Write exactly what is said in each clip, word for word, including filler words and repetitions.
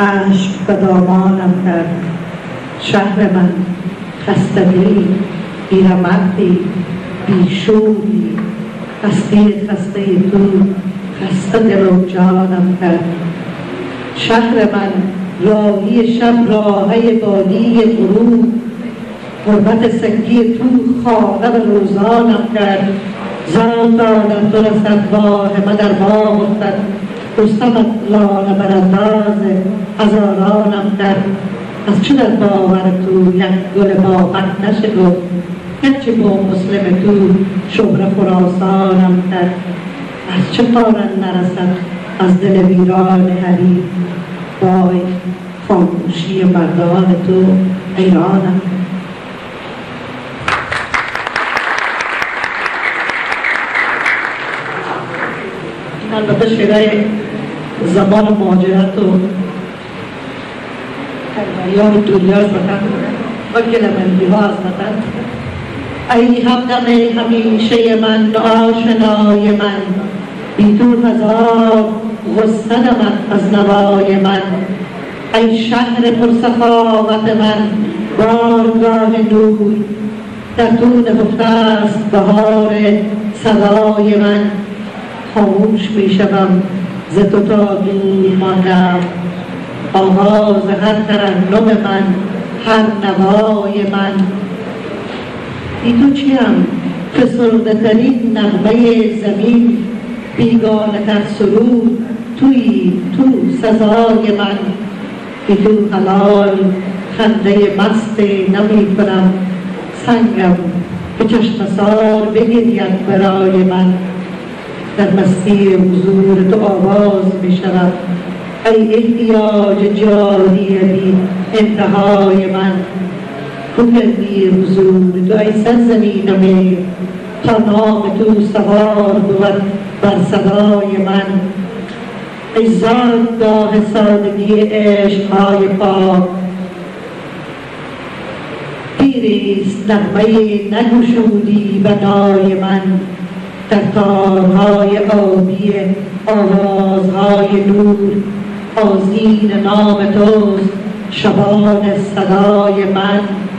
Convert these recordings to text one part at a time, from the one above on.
عشق به دامانم کرد. شهر من خستگی، بیرمقی، بیشوری، خسته خسته تو خسته دل و جانم کرد. شهر من راهی شب راهی بادی غروب، غربت سنگی تو خانه به روزانم کرد. زان دادم تو رسد واه من در باغ افتد، رستمت لانه بر انداز هزارانم کرد. از چه در باور تو یک گل باغت نشد، گرچه با مسلم تو شهره خراسانم کرد. از چه پارن نرسد از دل ویران حریف، وای خاموشی مردان تو حیرانم. البته شعرهای زمان مهاجرت و ایام دنیا از وطن و گلمندی ها از وطن. ای همدم همیشه من، آشنای من، بی تو هزار غصه من از نوای من. ای شهر پرسخاوت من، بارگاه نور، در تو نهفته است بهار صدای من. خاموش می شوم ز تو تا دور ماندم، آغاز هر ترنم من، هر نوای من. بی تو چیم؟ فسرده ترین نغمه زمین، بیگانه تر سرود توی تو سزای من. بی تو حلال خنده مست نمی کنم، سنگم به چشم سار بگرید برای من. در مستی حضور تو آواز می شود، ای احتیاج جاری بی انتهای من. کندی حضور تو ای سرزمین میر، تا نام تو سوار بود بر صدای من. ای زادگاه سادگی عشقهای پاک، پیریست نغمه نگشودی بنای من. در تارهای آبی آوازهای نور، آذین نام توست شبان صدای من.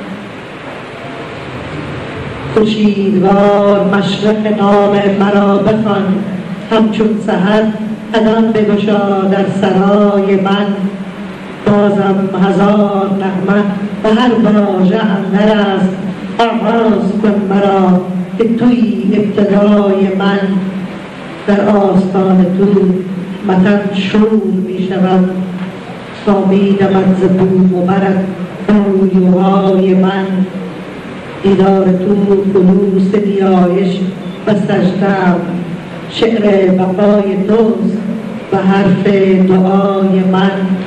خورشیدوار مشرق نام مرا بخوان، همچون سحر قدم بگشا در سرای من. بازم هزار نغمه به هر واژه اندر است، آغاز کن مرا که توی ابتدای من. در آستان تو متن شور می شود، سامیدمت ز بوم و برت رویوهای من. دیدار تو خلوص نیایش و سجدم، شعر بقای توست و حرف دعای من.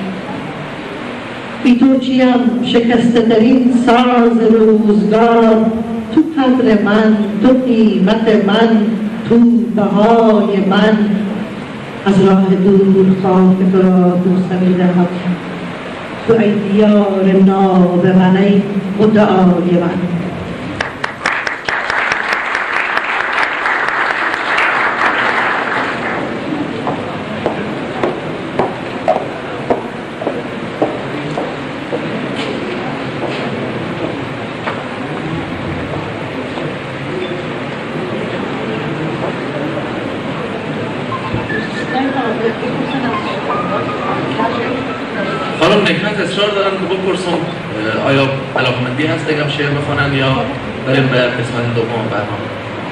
بی تو چیم؟ شکسته ترین ساز روزگار، تو قدر من، تو قیمت من، تو بهای من. از راه دور خاک تو را بوسه می دهم، تو ای دیار ناب من، ای مدعای من. خانم نکهت اصرار دارم که بپرسم آیا علاقمندی هست بگم شعر بخونن یا بریم به قسمت دوم برنامه؟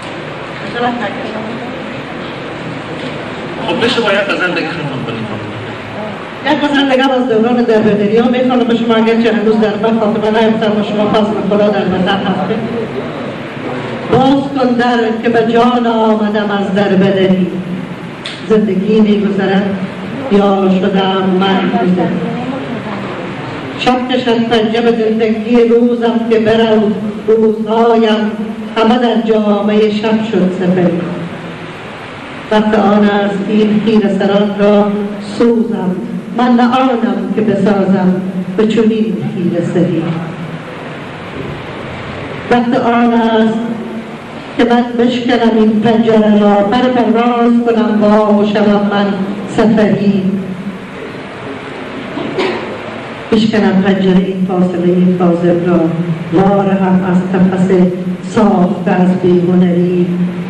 خب بشه با یک غزل دیگه خونم کنیم. یک غزل دیگر از دوران دربدری ها میخوانم به شما، اگرچه هنوز در من خاطبه نیفتم و شما فضل خدا در وطن هستید. باز کن در که به جان آمدم از دربدری، زندگی میگذرد یا شدم من گذر. شب کشد پنجه به زندگی روزم که برم، روزهایم همه در جامعه شب شد سپری. وقت آن است این خیره سران را سوزم، من نه آنم که بسازم به چنین خیره سری. وقت آن است که من بشکنم این پنجره را، پر پرواز کنم با و شوم من سفری. بشکنم پنجره این فاصله این کاذب را، وارهم از قفس ساخته از بی‌هنری.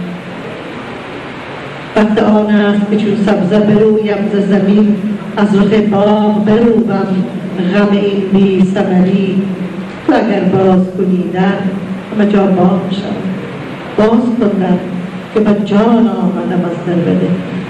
وقت آن است که چون سبزه برویم ز زمین، از رخ باغ بروبم غم این بی ثمری. تو اگر باز کنیدن همه جا باغ شد، باز کندن که به جان آمدم از در بده.